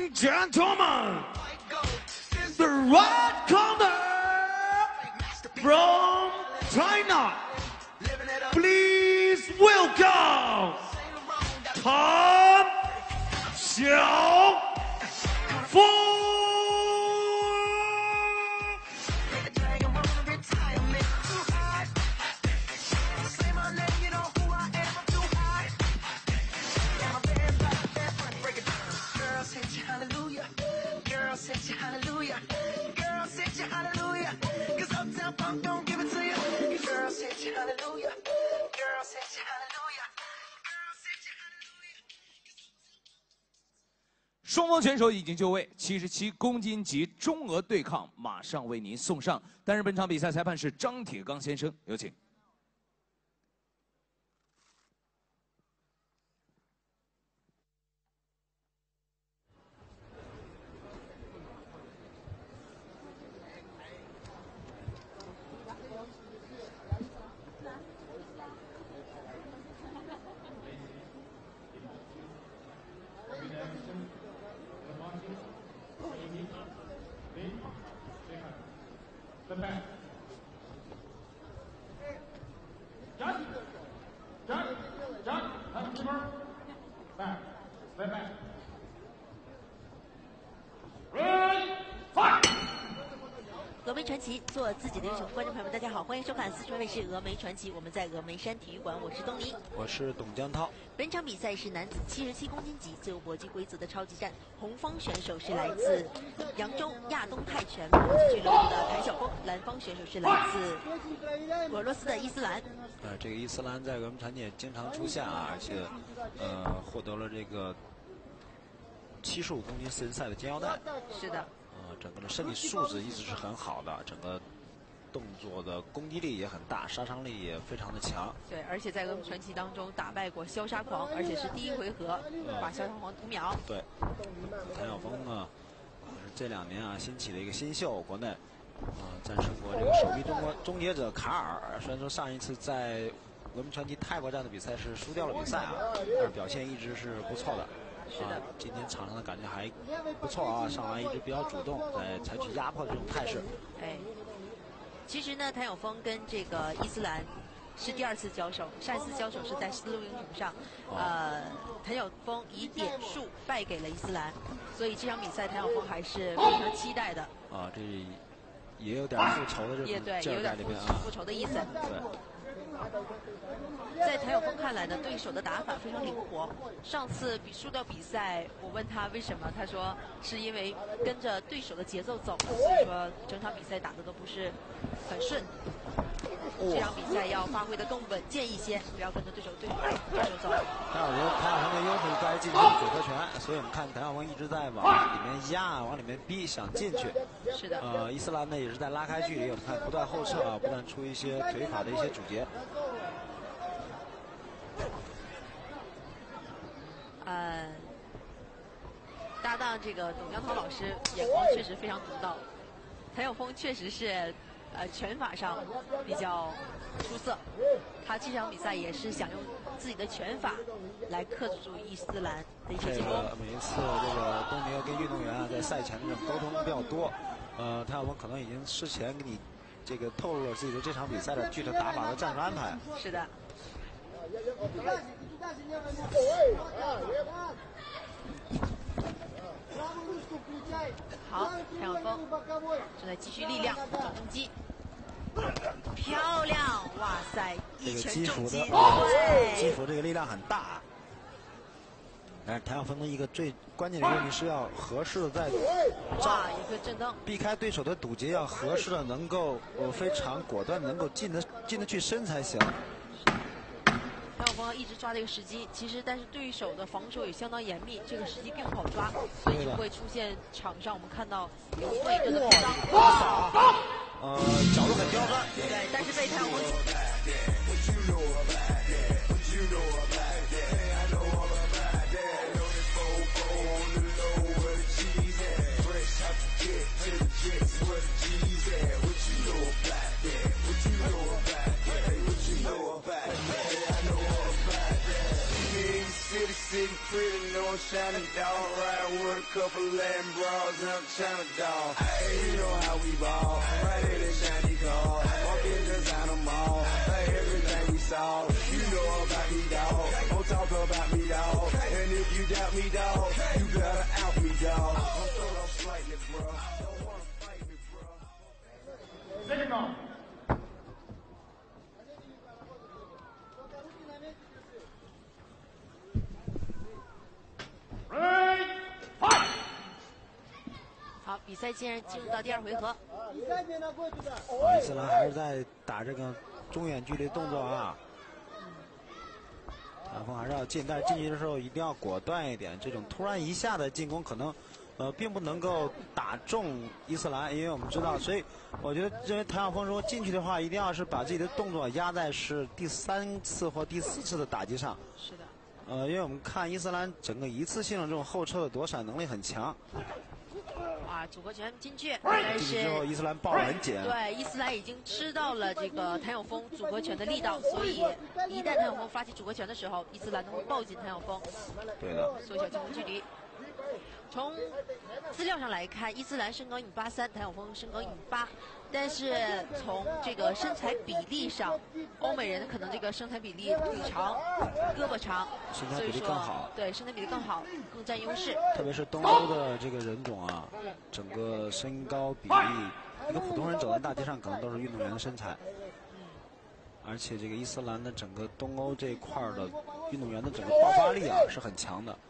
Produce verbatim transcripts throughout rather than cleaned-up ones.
and gentlemen, the red corner from China, please welcome Tan Xiaofeng. 双方选手已经就位，七十七公斤级中俄对抗马上为您送上。担任本场比赛裁判是张铁刚先生，有请。 峨眉传奇，做自己的英雄。观众朋友们，大家好，欢迎收看四川卫视《峨眉传奇》，我们在峨眉山体育馆，我是东尼， 我是董江涛。 本场比赛是男子七十七公斤级自由搏击规则的超级战，红方选手是来自扬州亚东泰拳搏击俱乐部的谭晓峰，蓝方选手是来自俄罗斯的伊斯兰。 呃，这个伊斯兰在峨眉传奇也经常出现啊，而且呃获得了这个七十五公斤四人赛的金腰带。 是的。 呃，整个的身体素质一直是很好的，整个动作的攻击力也很大，杀伤力也非常的强。 对，而且在峨眉传奇当中打败过消杀狂，而且是第一回合把消杀狂屠秒。 对，谭晓峰呢，是这两年啊兴起的一个新秀，国内啊、呃、战胜过这个手臂中国终结者卡尔。虽然说上一次在峨眉传奇泰国站的比赛是输掉了比赛啊，但是表现一直是不错的。 是的、啊， 今天场上的感觉还不错啊，上来一直比较主动，在采取压迫的这种态势。 哎，其实呢，谭晓峰跟这个伊斯兰是第二次交手，上一次交手是在丝路英雄上，哦、呃，谭晓峰以点数败给了伊斯兰，所以这场比赛谭晓峰还是非常期待的。 啊，这也有点复仇的这种劲儿在里边啊，复仇的意思。 对。 在谭晓峰看来呢，对手的打法非常灵活。上次比输掉比赛，我问他为什么，他说是因为跟着对手的节奏走，所以说整场比赛打的都不是很顺。这场比赛要发挥的更稳健一些，不要跟着对手对对手走。 但我觉得谭晓峰的优势在于进行组合拳，所以我们看谭晓峰一直在往里面压，往里面逼，想进去。 是的。 呃，伊斯兰呢也是在拉开距离，我们看不断后撤啊，不断出一些腿法的一些阻截。 呃，搭档这个董江涛老师眼光确实非常独到，谭晓峰确实是呃拳法上比较出色，他这场比赛也是想用自己的拳法来克制住伊斯兰的一些进攻。 这个每一次这个东尼跟运动员啊在赛前的这种沟通比较多，呃，谭晓峰可能已经事前给你这个透露了自己的这场比赛的具体打法和战术安排。 是的。 好，谭晓峰正在继续力量找攻击，漂亮！哇塞，一拳重击， 对，基辅这个力量很大。但是谭晓峰的一个最关键的问题是要合适的在哇一个震荡， 避开对手的堵截，要合适的能够呃非常果断能够进得进得去身才行。 谭晓峰要一直抓这个时机，其实但是对手的防守也相当严密，这个时机并不好抓，所以就会出现场上我们看到有对阵的碰撞， 呃，角度很刁钻， 对，但是被谭晓峰。 couple Latin bras and I'm China dog. Hey, you know how we ball. Right in the shiny car. Walking designer mall. Like everything we saw. You know about me, dog. Don't talk about me, dog. And if you doubt me, dog, you better out me, dog. I'm throwed off slightly, bro. Don't wanna fight me, bro. Second round. Ready, fight! 好，比赛竟然进入到第二回合。 啊，伊斯兰还是在打这个中远距离动作啊。唐风还是要进，但是进去的时候一定要果断一点。这种突然一下的进攻可能，呃，并不能够打中伊斯兰，因为我们知道，所以我觉得认为谭晓峰如果进去的话，一定要是把自己的动作压在是第三次或第四次的打击上。 是的。 呃，因为我们看伊斯兰整个一次性的这种后撤的躲闪能力很强。 哇，组合拳进去，但是进去之后伊斯兰抱得很紧。 对，伊斯兰已经吃到了这个谭晓峰组合拳的力道，所以一旦谭晓峰发起组合拳的时候，伊斯兰都会抱紧谭晓峰。 对的。 缩小进攻距离。从资料上来看，伊斯兰身高一米八三，谭晓峰身高一米八，但是从这个身材比例上，欧美人可能这个身材比例腿长、胳膊长， 身材比例更好。 对，身材比例更好，更占优势。 特别是东欧的这个人种啊，整个身高比例，一个普通人走在大街上可能都是运动员的身材。而且这个伊斯兰的整个东欧这一块的运动员的整个爆发力啊是很强的。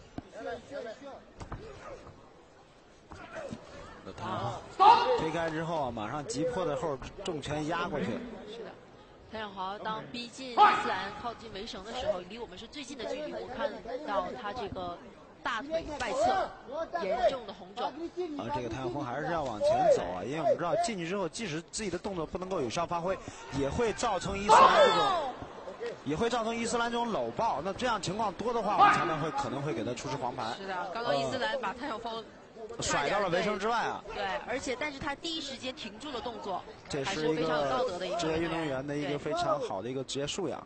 他推开之后啊，马上急迫的后重拳压过去。 是的，谭晓豪当逼近伊斯兰靠近围绳的时候，离我们是最近的距离，我看到他这个大腿外侧严重的红肿。 啊，这个谭晓峰还是要往前走啊，因为我们知道进去之后，即使自己的动作不能够有效发挥，也会造成伊斯兰这种。也会造成伊斯兰这种搂抱，那这样情况多的话，我们才能会可能会给他出示黄牌。 是的，刚刚伊斯兰把谭晓峰甩到了围绳之外啊。 对，而且但是他第一时间停住了动作， 这是非常有道德的一个职业运动员的一个非常好的一个职业素养。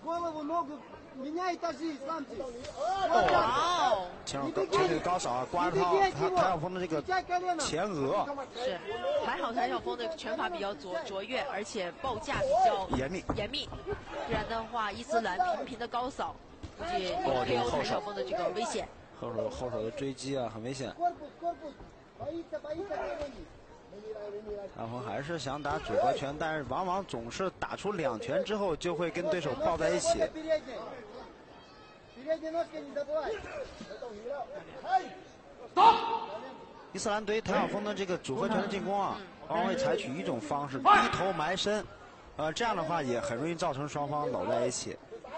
哦， 前手高，这个高扫啊，刮着他他谭晓峰的这个前额。 是，还好谭晓峰的拳法比较卓卓越，而且报价比较严密严密，不然的话伊斯兰频频的高扫，估计有 K O 谭晓峰的这个危险。 后手后手的追击啊，很危险。谭晓峰还是想打组合拳，但是往往总是打出两拳之后就会跟对手抱在一起。伊斯兰对于谭晓峰的这个组合拳的进攻啊，往往会采取一种方式，低头埋身，呃，这样的话也很容易造成双方搂在一起。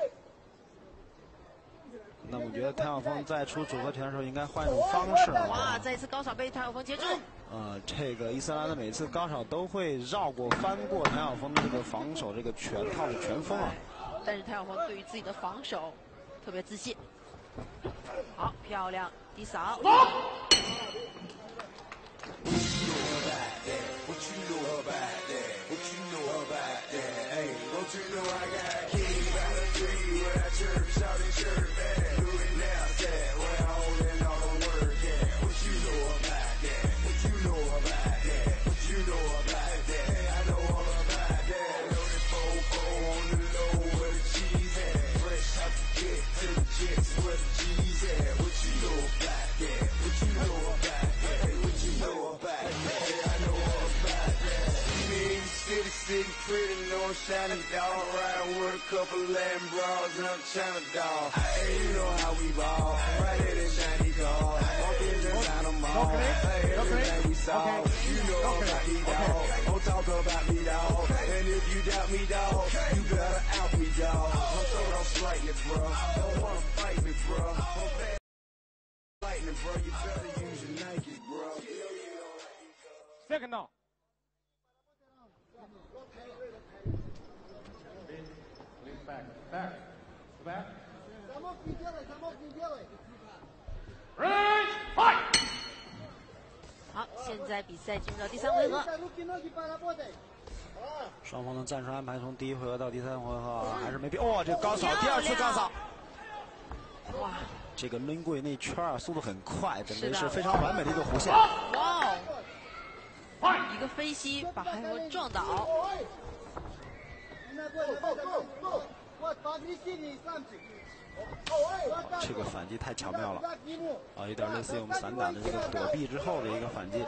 那我觉得谭晓峰在出组合拳的时候应该换一种方式。 哇，再一次高扫被谭晓峰接住。 呃，这个伊斯兰的每次高扫都会绕过、翻过谭晓峰的这个防守这个拳套的拳锋啊。 但是谭晓峰对于自己的防守特别自信。好，漂亮，低扫。 Sitting pretty, no shining dog. Riding with a couple Latin bras and I'm China dog. Hey, you know how we ball. Right in the shiny car. Walking designer mall. Hey, everything we saw. You know about me, dog. Don't talk about me, dog. And if you doubt me, dog, you better out me, dog. I'm throwed off slightly, bro. Don't wanna fight me, bro. Lightning, bro. You better use your Nike, bro. Second down. Back, back, back. Ready, fight! 好，现在比赛进入到第三回合。 双方的战术安排从第一回合到第三回合还是没变。哇、哦，这个高扫，第二次高扫。 哇， 这个抡过去那圈啊，速度很快，整个是是非常完美的一个弧线。 哇哦！一个飞膝把海峰撞倒。 这个反击太巧妙了，啊，有点类似于我们散打的这个躲避之后的一个反击。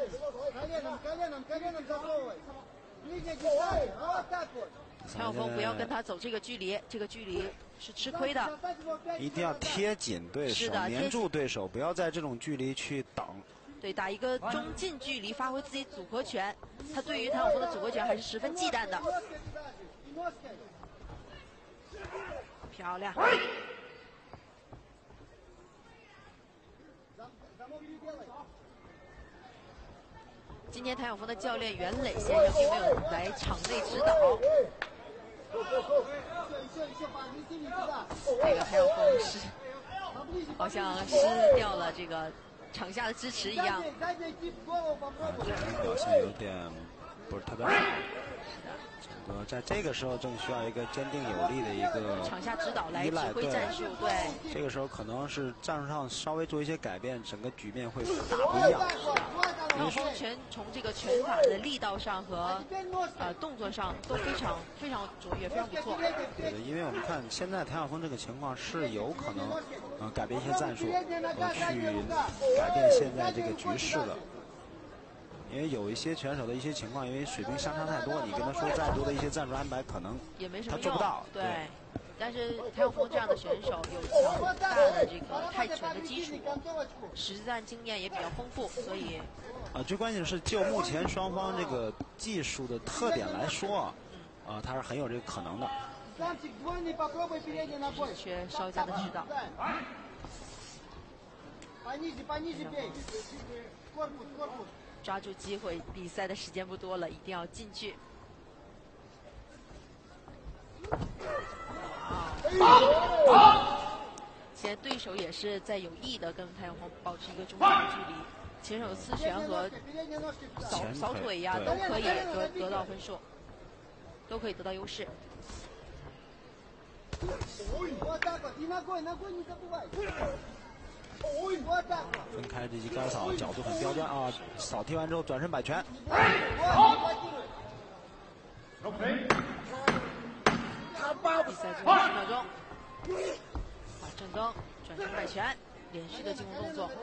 陈晓峰不要跟他走这个距离，这个距离是吃亏的。 一定要贴紧对手，黏住对手，不要在这种距离去挡。 对，打一个中近距离，发挥自己组合拳。他对于陈晓峰的组合拳还是十分忌惮的。漂亮。今天谭晓峰的教练袁磊先生并没有来场内指导。这个谭晓峰是好像失掉了这个场下的支持一样。 啊，这种表现有点不是特别好。呃，在这个时候正需要一个坚定有力的一个场下指导来指挥战术，对。 这个时候可能是战术上稍微做一些改变，整个局面会大不一样。 谭晓峰拳从这个拳法的力道上和呃动作上都非常非常卓越，非常不错。 对的，因为我们看现在谭晓峰这个情况是有可能呃改变一些战术，呃去改变现在这个局势的。因为有一些选手的一些情况，因为水平相差太多，你跟他说再多的一些战术安排，可能也没什么用， 他做不到。 对。对，但是谭晓峰这样的选手有强大的这个泰拳的基础，实战经验也比较丰富，所以。 啊，最关键的是就目前双方这个技术的特点来说啊，啊，他是很有这个可能的。 只缺稍加的指导。抓住机会，比赛的时间不多了，一定要进去。啊！现在对手也是在有意的跟谭晓峰保持一个中间的距离，前手刺拳和扫扫腿呀、啊、都可以得得到分数，都可以得到优势。 分开这击高扫，角度很刁钻啊！扫踢完之后转身摆拳。 比赛最后十秒钟，好，正蹬，转身摆拳，连续的进攻动作。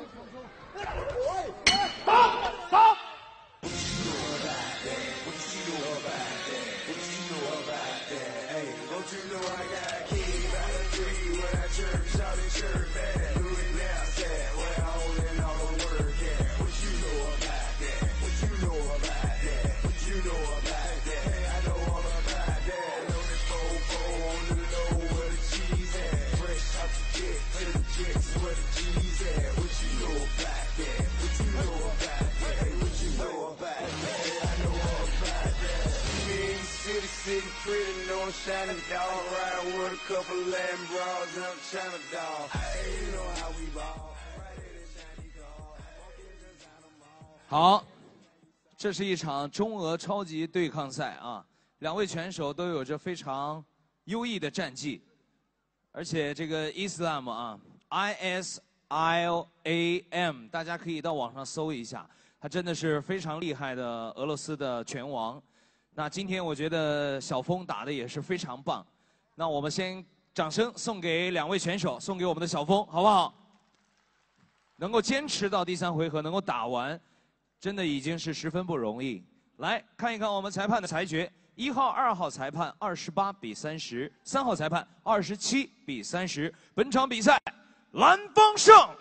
好，这是一场中俄超级对抗赛啊，两位拳手都有着非常优异的战绩，而且这个伊斯兰啊 ，I S L A M， 大家可以到网上搜一下，他真的是非常厉害的俄罗斯的拳王。那今天我觉得小峰打的也是非常棒，那我们先掌声送给两位选手，送给我们的小峰，好不好？能够坚持到第三回合，能够打完，真的已经是十分不容易。来看一看我们裁判的裁决：一号、二号裁判二十八比三十，三号裁判二十七比三十。本场比赛，蓝方胜。